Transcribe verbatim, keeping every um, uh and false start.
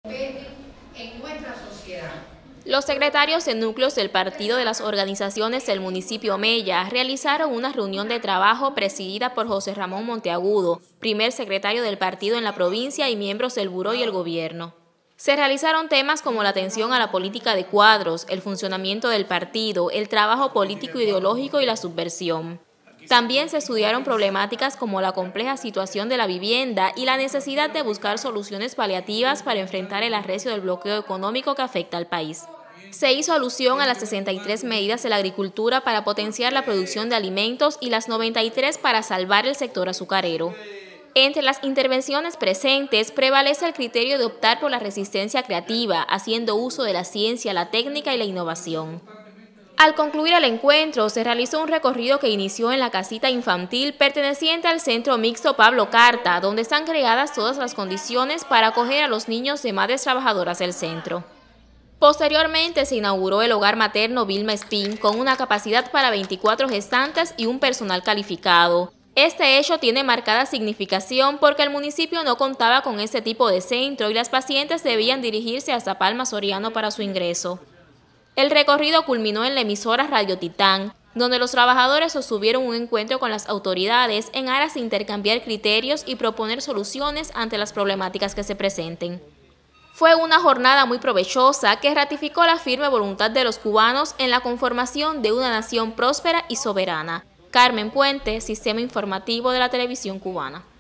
en nuestra sociedad. Los secretarios de núcleos del partido de las organizaciones del municipio Mella realizaron una reunión de trabajo presidida por José Ramón Monteagudo, primer secretario del partido en la provincia y miembros del buró y el gobierno. Se realizaron temas como la atención a la política de cuadros, el funcionamiento del partido, el trabajo político ideológico y la subversión. También se estudiaron problemáticas como la compleja situación de la vivienda y la necesidad de buscar soluciones paliativas para enfrentar el arrecio del bloqueo económico que afecta al país. Se hizo alusión a las sesenta y tres medidas de la agricultura para potenciar la producción de alimentos y las noventa y tres para salvar el sector azucarero. Entre las intervenciones presentes prevalece el criterio de optar por la resistencia creativa, haciendo uso de la ciencia, la técnica y la innovación. Al concluir el encuentro, se realizó un recorrido que inició en la casita infantil perteneciente al Centro Mixto Pablo Carta, donde están creadas todas las condiciones para acoger a los niños de madres trabajadoras del centro. Posteriormente se inauguró el hogar materno Vilma Espín con una capacidad para veinticuatro gestantes y un personal calificado. Este hecho tiene marcada significación porque el municipio no contaba con este tipo de centro y las pacientes debían dirigirse hasta Palma Soriano para su ingreso. El recorrido culminó en la emisora Radio Titán, donde los trabajadores sostuvieron un encuentro con las autoridades en aras de intercambiar criterios y proponer soluciones ante las problemáticas que se presenten. Fue una jornada muy provechosa que ratificó la firme voluntad de los cubanos en la conformación de una nación próspera y soberana. Carmen Puente, Sistema Informativo de la Televisión Cubana.